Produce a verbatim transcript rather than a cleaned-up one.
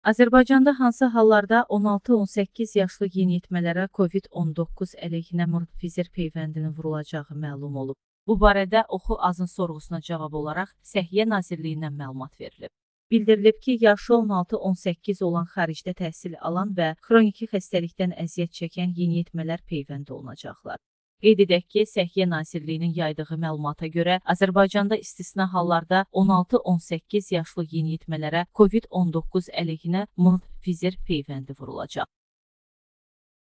Azərbaycanda hansı hallarda on altı on səkkiz yaşlı yeniyetmələrə Covid on doqquz əleyhinə Pfizer peyvəndinin vurulacağı məlum olub. Bu barədə Oxu Azın sorğusuna cavab olaraq Səhiyyə Nazirliyindən məlumat verilib. Bildirilib ki, yaşı on altı on səkkiz olan xaricdə təhsil alan və xroniki xəstəlikdən əziyyət çəkən yeniyetmələr peyvənd olunacaqlar. Qeyd edək ki, Səhiyyə Nazirliyinin yaydığı məlumata görə Azərbaycanda istisna hallarda on altı on səkkiz yaşlı yeniyetmələrə Covid on doqquz əleyhinə Pfizer peyvəndi vurulacaq.